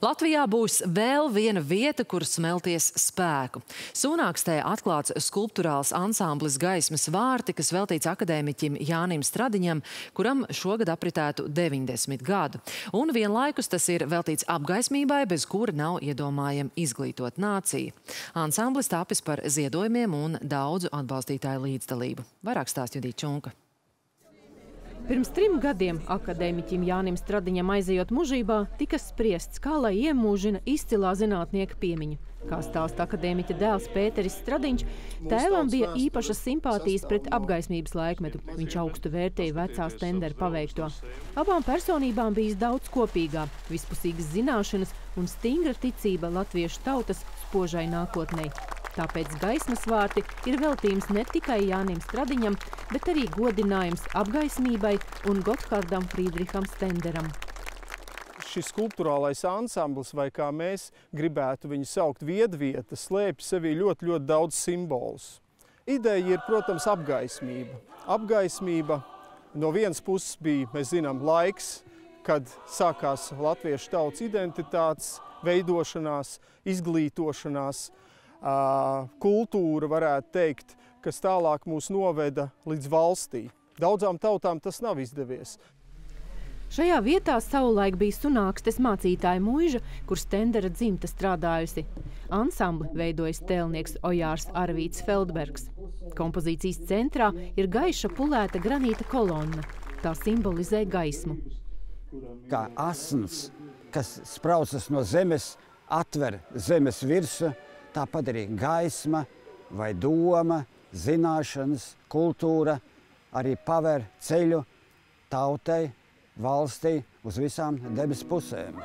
Latvijā būs vēl viena vieta, kur smelties spēku. Sūnākstē atklāts skulpturāls ansamblis Gaismas vārti, kas veltīts akadēmiķim Jānim Stradiņam, kuram šogad apritētu 90 gadu. Un vienlaikus tas ir veltīts apgaismībai, bez kura nav iedomājama izglītot nāciju. Ansamblis tapis par ziedojumiem un daudzu atbalstītāju līdzdalību. Vairāk stāst Judīta Čunka. Pirms 3 gadiem akadēmiķim Jānim Stradiņam aizejot mužībā, tika spriests, kā lai iemūžina izcilā zinātnieka piemiņu. Kā stāsta akadēmiķa dēls Pēteris Stradiņš, tēvam bija īpašas simpātijas pret apgaismības laikmetu. Viņš augstu vērtēja vecā Stendera paveikto. Abām personībām bijis daudz kopīgā, vispusīgas zināšanas un stingra ticība latviešu tautas spožai nākotnei. Tāpēc Gaismas vārti ir veltījums ne tikai Jānim Stradiņam, bet arī godinājums apgaismībai un Gotthardam Friedriham Stenderam. Šis skulpturālais ansamblis, vai kā mēs gribētu viņu saukt, viedvieta, slēpj sevī ļoti daudz simbolus. Ideja ir, protams, apgaismība. Apgaismība no vienas puses bija, mēs zinām, laiks, kad sākās latviešu tautas identitātes veidošanās, izglītošanās, kultūra, varētu teikt, kas tālāk mūs noveda līdz valstī. Daudzām tautām tas nav izdevies. Šajā vietā savulaik bija Sunākstes mācītāja muiža, kur Stendera dzimta strādājusi. Ansambli veidojas tēlnieks Ojārs Arvīts Feldbergs. Kompozīcijas centrā ir gaiša pulēta granīta kolonna. Tā simbolizē gaismu. Kā asins, kas spraucas no zemes, atver zemes virsu, tāpat arī gaisma vai doma, zināšanas, kultūra arī paver ceļu tautai, valstī uz visām debes pusēm.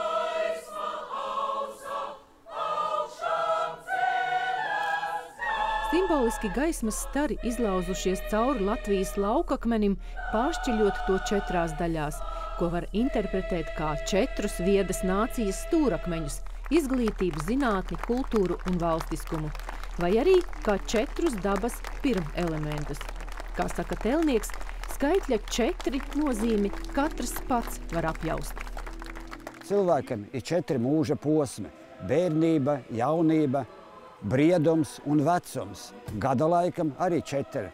Simboliski gaismas stari izlauzušies cauri Latvijas laukakmenim, pāršķiļot to 4 daļās, ko var interpretēt kā 4 viedas nācijas stūrakmeņus – izglītību, zinātni, kultūru un valstiskumu, vai arī kā 4 dabas pirmelementus. Kā saka tēlnieks, skaitļa 4 nozīmi katrs pats var apjaust. Cilvēkam ir 4 mūža posmi – bērnība, jaunība, briedums un vecums. Gada laikam arī 4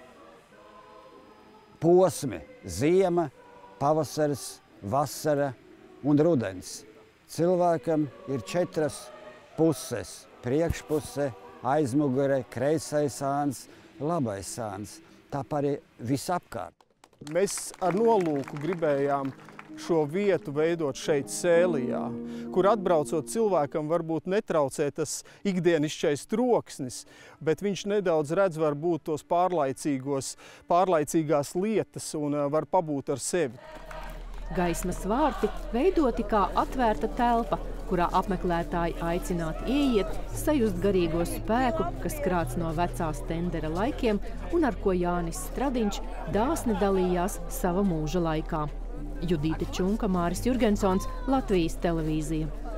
posmi – ziema, pavasaris, vasara un rudens. Cilvēkam ir 4 puses – priekšpuse, aizmugure, kreisais sāns, labais sāns. Tāpat arī visapkārt. Mēs ar nolūku gribējām šo vietu veidot šeit Sēlijā, kur atbraucot cilvēkam varbūt netraucē tas ikdienišķais troksnis, bet viņš nedaudz redz varbūt tos pārlaicīgās lietas un var pabūt ar sevi. Gaismas vārti veidoti kā atvērta telpa, kurā apmeklētāji aicināti ieiet, sajust garīgo spēku, kas krāts no vecā Stendera laikiem un ar ko Jānis Stradiņš dāsni dalījās sava mūža laikā. Judīta Čunka, Māris Jurgensons, Latvijas televīzija.